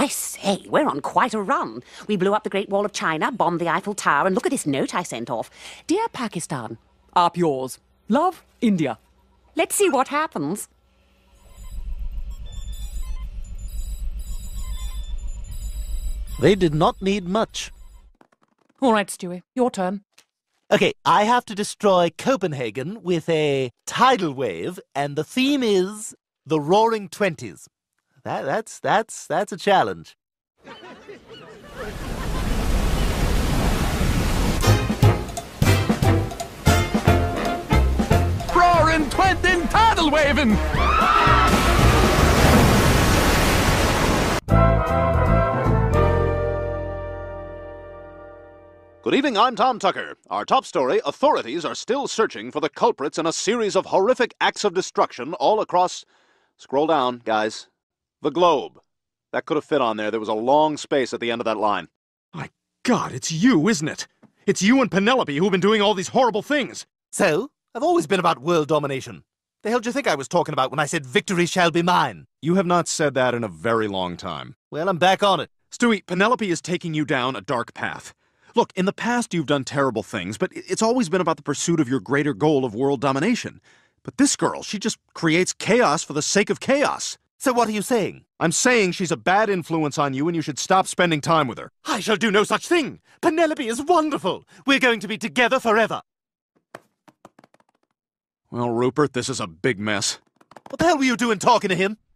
I say, we're on quite a run. We blew up the Great Wall of China, bombed the Eiffel Tower, and look at this note I sent off. Dear Pakistan, up yours. Love, India. Let's see what happens. They did not need much. All right, Stewie, your turn. Okay, I have to destroy Copenhagen with a tidal wave, and the theme is the Roaring Twenties. That's a challenge. Roaring Twenty tidal waving! Good evening, I'm Tom Tucker. Our top story, authorities are still searching for the culprits in a series of horrific acts of destruction all across... Scroll down, guys. The globe. That could have fit on there. There was a long space at the end of that line. My God, it's you, isn't it? It's you and Penelope who've been doing all these horrible things. So, I've always been about world domination. The hell do you think I was talking about when I said victory shall be mine? You have not said that in a very long time. Well, I'm back on it. Stewie, Penelope is taking you down a dark path. Look, in the past you've done terrible things, but it's always been about the pursuit of your greater goal of world domination. But this girl, she just creates chaos for the sake of chaos. So what are you saying? I'm saying she's a bad influence on you and you should stop spending time with her. I shall do no such thing. Penelope is wonderful. We're going to be together forever. Well, Rupert, this is a big mess. What the hell were you doing talking to him?